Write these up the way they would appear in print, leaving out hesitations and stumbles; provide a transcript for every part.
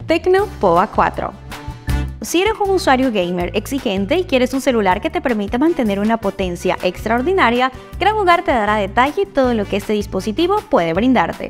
Tecno Pova 4. Si eres un usuario gamer exigente y quieres un celular que te permita mantener una potencia extraordinaria, Gran Hogar te dará a detalle todo lo que este dispositivo puede brindarte.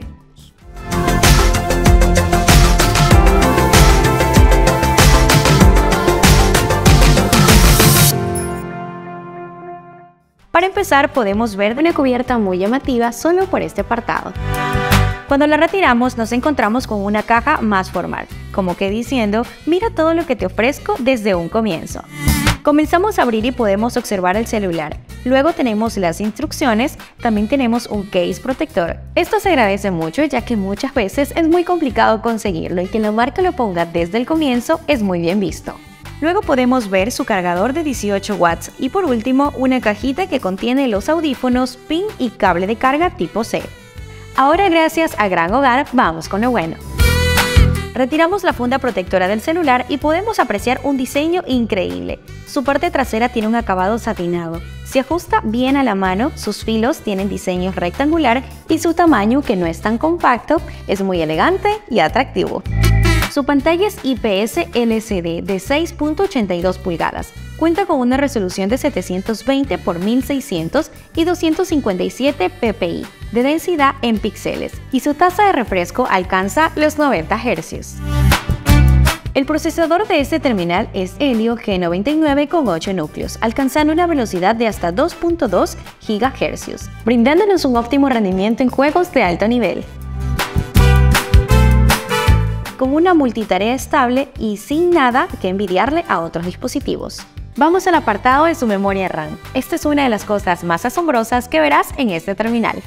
Para empezar, podemos ver una cubierta muy llamativa solo por este apartado. Cuando la retiramos, nos encontramos con una caja más formal, como que diciendo, mira todo lo que te ofrezco desde un comienzo. Comenzamos a abrir y podemos observar el celular. Luego tenemos las instrucciones, también tenemos un case protector. Esto se agradece mucho ya que muchas veces es muy complicado conseguirlo y que la marca lo ponga desde el comienzo es muy bien visto. Luego podemos ver su cargador de 18 watts y por último una cajita que contiene los audífonos, pin y cable de carga tipo C. Ahora gracias a Gran Hogar vamos con lo bueno. Retiramos la funda protectora del celular y podemos apreciar un diseño increíble. Su parte trasera tiene un acabado satinado. Se ajusta bien a la mano, sus filos tienen diseño rectangular y su tamaño, que no es tan compacto, es muy elegante y atractivo. Su pantalla es IPS LCD de 6.82 pulgadas. Cuenta con una resolución de 720 x 1600 y 257 ppi de densidad en píxeles y su tasa de refresco alcanza los 90 Hz. El procesador de este terminal es Helio G99 con 8 núcleos, alcanzando una velocidad de hasta 2.2 GHz, brindándonos un óptimo rendimiento en juegos de alto nivel. Con una multitarea estable y sin nada que envidiarle a otros dispositivos. Vamos al apartado de su memoria RAM. Esta es una de las cosas más asombrosas que verás en este terminal,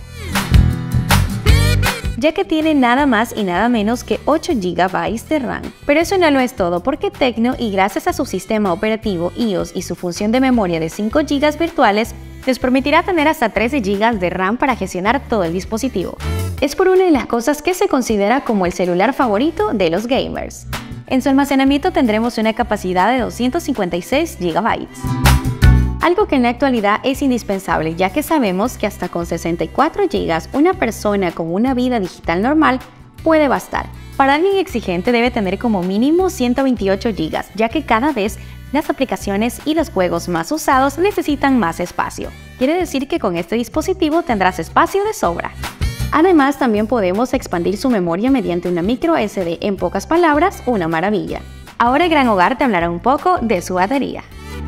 ya que tiene nada más y nada menos que 8 GB de RAM. Pero eso no lo es todo, porque Tecno, y gracias a su sistema operativo iOS y su función de memoria de 5 GB virtuales, les permitirá tener hasta 13 GB de RAM para gestionar todo el dispositivo. Es por una de las cosas que se considera como el celular favorito de los gamers. En su almacenamiento tendremos una capacidad de 256 GB. Algo que en la actualidad es indispensable, ya que sabemos que hasta con 64 GB una persona con una vida digital normal puede bastar. Para alguien exigente debe tener como mínimo 128 GB, ya que cada vez las aplicaciones y los juegos más usados necesitan más espacio. Quiere decir que con este dispositivo tendrás espacio de sobra. Además, también podemos expandir su memoria mediante una micro SD, en pocas palabras, una maravilla. Ahora Gran Hogar te hablará un poco de su batería.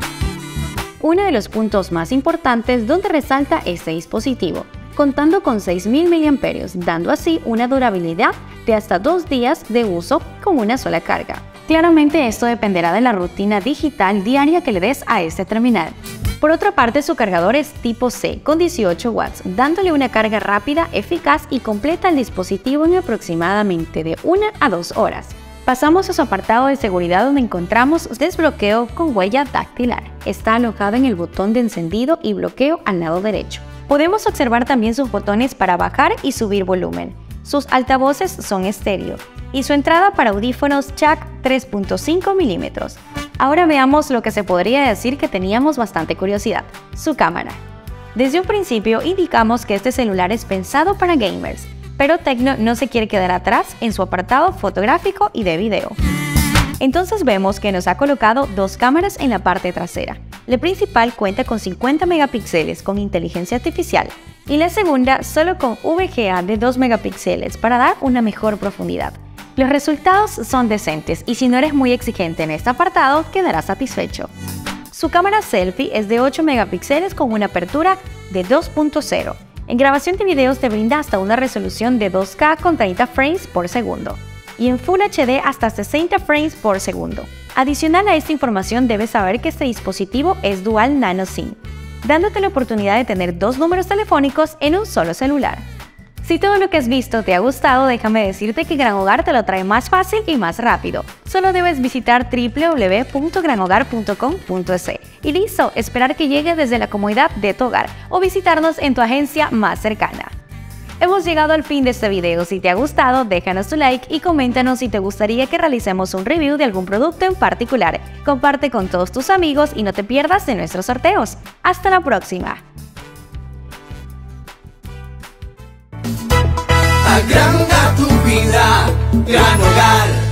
Uno de los puntos más importantes donde resalta este dispositivo, contando con 6000 mAh, dando así una durabilidad de hasta 2 días de uso con una sola carga. Claramente esto dependerá de la rutina digital diaria que le des a este terminal. Por otra parte, su cargador es tipo C con 18 watts, dándole una carga rápida, eficaz y completa al dispositivo en aproximadamente de 1 a 2 horas. Pasamos a su apartado de seguridad, donde encontramos desbloqueo con huella dactilar. Está alojado en el botón de encendido y bloqueo al lado derecho. Podemos observar también sus botones para bajar y subir volumen. Sus altavoces son estéreo y su entrada para audífonos jack 3.5 mm. Ahora veamos lo que se podría decir que teníamos bastante curiosidad: su cámara. Desde un principio indicamos que este celular es pensado para gamers, pero Tecno no se quiere quedar atrás en su apartado fotográfico y de video. Entonces vemos que nos ha colocado 2 cámaras en la parte trasera. La principal cuenta con 50 megapíxeles con inteligencia artificial y la segunda solo con VGA de 2 megapíxeles para dar una mejor profundidad. Los resultados son decentes y si no eres muy exigente en este apartado, quedarás satisfecho. Su cámara selfie es de 8 megapíxeles con una apertura de 2.0. En grabación de videos te brinda hasta una resolución de 2K con 30 frames por segundo y en Full HD hasta 60 frames por segundo. Adicional a esta información, debes saber que este dispositivo es Dual Nano SIM, dándote la oportunidad de tener 2 números telefónicos en un solo celular. Si todo lo que has visto te ha gustado, déjame decirte que Gran Hogar te lo trae más fácil y más rápido. Solo debes visitar www.granhogar.com.es y listo, esperar que llegue desde la comodidad de tu hogar o visitarnos en tu agencia más cercana. Hemos llegado al fin de este video. Si te ha gustado, déjanos tu like y coméntanos si te gustaría que realicemos un review de algún producto en particular. Comparte con todos tus amigos y no te pierdas de nuestros sorteos. ¡Hasta la próxima! Agranda tu vida, Gran Hogar.